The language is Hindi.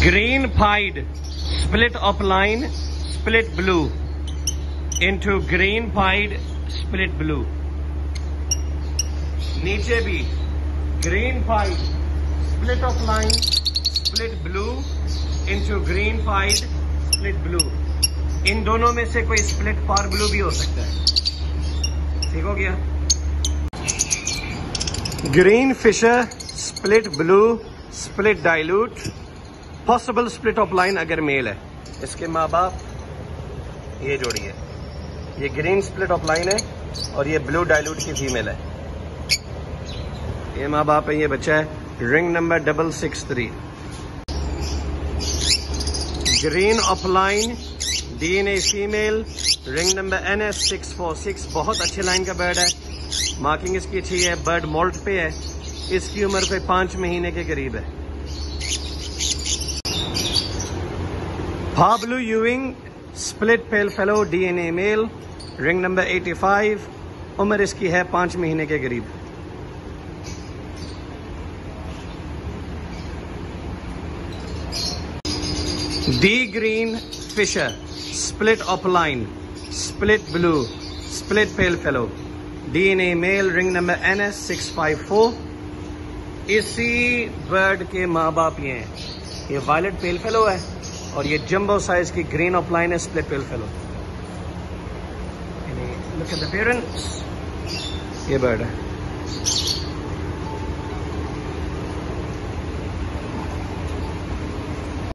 Green pied split opaline split blue into green pied split blue. नीचे भी green pied split opaline split blue into green pied split blue. इन दोनों में से कोई split par blue भी हो सकता है। ठीक हो गया? Green Fisher split blue split dilute possible split opaline अगर मेल है। इसके माँ बाप ये जोड़ी है, ये ग्रीन स्प्लिट ऑफलाइन है और ये ब्लू डाइल्यूट की फीमेल है। ये माँ बाप है, ये बच्चा है। Ring number 663। Green opaline DNA female, ring number NS646। बहुत अच्छे लाइन का बर्ड है, मार्किंग इसकी अच्छी है, बर्ड मोल्ट पे है, इसकी उम्र पे 5 महीने के करीब है। Pablo Ewing split pale fallow DNA male, ring number 85, उम्र इसकी है 5 महीने के करीब। डी green Fischer split opaline split blue split pale fallow, DNA male, ring number NS654। इसी बर्ड के माँ बाप ये हैं। ये वायलेट पेल फेलो है और ये जंबो साइज की ग्रीन ऑफलाइन है split pale fallow. Look at the parents, ये बर्ड है।